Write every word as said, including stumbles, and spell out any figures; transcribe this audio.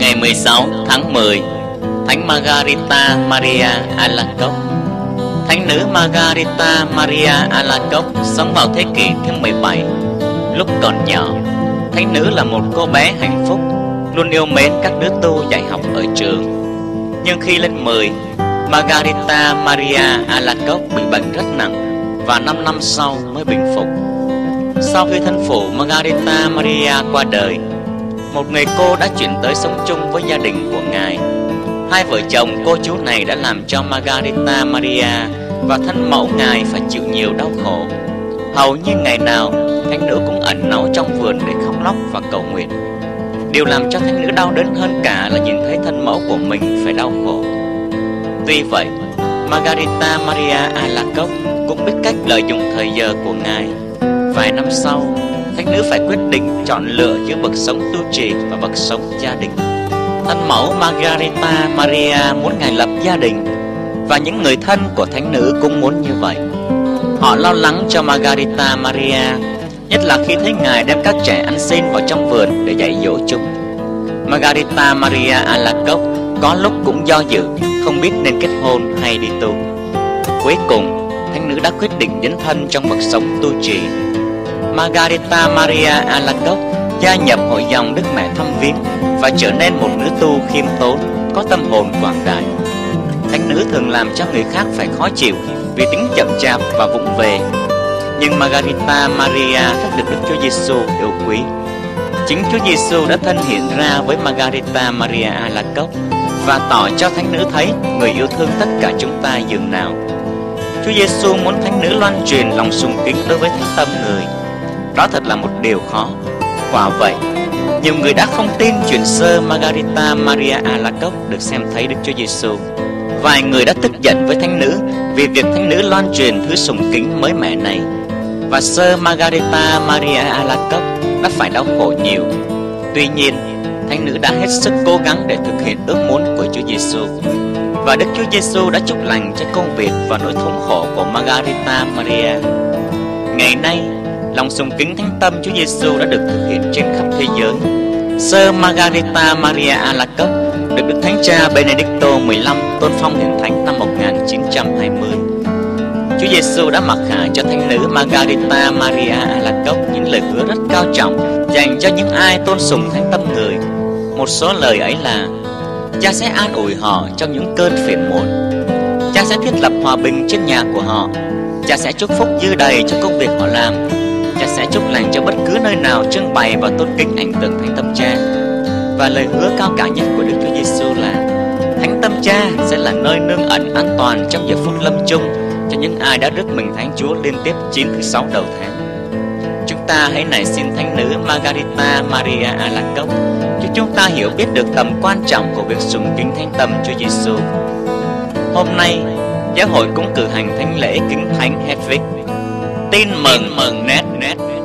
Ngày mười sáu tháng mười, Thánh Margarita Maria Alacoque. Thánh nữ Margarita Maria Alacoque sống vào thế kỷ thứ mười bảy. Lúc còn nhỏ, thánh nữ là một cô bé hạnh phúc, luôn yêu mến các đứa tu dạy học ở trường. Nhưng khi lên mười, Margarita Maria Alacoque bị bệnh rất nặng và năm năm sau mới bình phục. Sau khi thân phụ Margarita Maria qua đời, một người cô đã chuyển tới sống chung với gia đình của ngài. Hai vợ chồng cô chú này đã làm cho Margarita Maria và thân mẫu ngài phải chịu nhiều đau khổ. Hầu như ngày nào, thánh nữ cũng ẩn náu trong vườn để khóc lóc và cầu nguyện. Điều làm cho thánh nữ đau đớn hơn cả là nhìn thấy thân mẫu của mình phải đau khổ. Tuy vậy, Margarita Maria Alacoque cũng biết cách lợi dụng thời giờ của ngài. Vài năm sau, thánh nữ phải quyết định chọn lựa giữa bậc sống tu trì và bậc sống gia đình. Thân mẫu Margarita Maria muốn ngài lập gia đình, và những người thân của thánh nữ cũng muốn như vậy. Họ lo lắng cho Margarita Maria, nhất là khi thấy ngài đem các trẻ ăn xin vào trong vườn để dạy dỗ chúng. Margarita Maria Alacoque có lúc cũng do dự, không biết nên kết hôn hay đi tu. Cuối cùng, thánh nữ đã quyết định dấn thân trong bậc sống tu trì. Margarita Maria Alacoque gia nhập hội dòng Đức Mẹ Thăm Viếng và trở nên một nữ tu khiêm tốn, có tâm hồn quảng đại. Thánh nữ thường làm cho người khác phải khó chịu vì tính chậm chạp và vụng về. Nhưng Margarita Maria rất được Đức Chúa Giêsu yêu quý. Chính Chúa Giêsu đã thân hiện ra với Margarita Maria Alacoque và tỏ cho thánh nữ thấy người yêu thương tất cả chúng ta dường nào. Chúa Giêsu muốn thánh nữ loan truyền lòng sùng kính đối với thánh tâm người. Đó thật là một điều khó. Quả vậy, nhiều người đã không tin chuyện sơ Margarita Maria Alacoque được xem thấy Đức Chúa Giêsu. Vài người đã tức giận với thánh nữ vì việc thánh nữ loan truyền thứ sùng kính mới mẻ này, và sơ Margarita Maria Alacoque đã phải đau khổ nhiều. Tuy nhiên, thánh nữ đã hết sức cố gắng để thực hiện ước muốn của Chúa Giêsu, và Đức Chúa Giêsu đã chúc lành cho công việc và nỗi thống khổ của Margarita Maria. Ngày nay, lòng sùng kính thánh tâm Chúa Giêsu đã được thực hiện trên khắp thế giới. Sơ Margarita Maria Alacoque được Đức Thánh Cha Benedicto mười lăm tôn phong hiển thánh năm một nghìn chín trăm hai mươi. Chúa Giêsu đã mặc khải cho thánh nữ Margarita Maria Alacoque những lời hứa rất cao trọng dành cho những ai tôn sùng thánh tâm người. Một số lời ấy là: Cha sẽ an ủi họ trong những cơn phiền muộn, Cha sẽ thiết lập hòa bình trên nhà của họ, Cha sẽ chúc phúc dư đầy cho công việc họ làm, Cha sẽ chúc lành cho bất cứ nơi nào trưng bày và tôn kính ảnh tượng Thánh Tâm Cha. Và lời hứa cao cả nhất của Đức Chúa Giêsu là Thánh Tâm Cha sẽ là nơi nương ẩn an toàn trong giờ phút lâm chung cho những ai đã rước mình Thánh Chúa liên tiếp chín thứ sáu đầu tháng. Chúng ta hãy nài xin thánh nữ Margarita Maria Alacoque cho chúng ta hiểu biết được tầm quan trọng của việc sùng kính thánh tâm Chúa Giêsu. Hôm nay, giáo hội cũng cử hành thánh lễ kính thánh Hedwig. Tin mừng mừng nét nét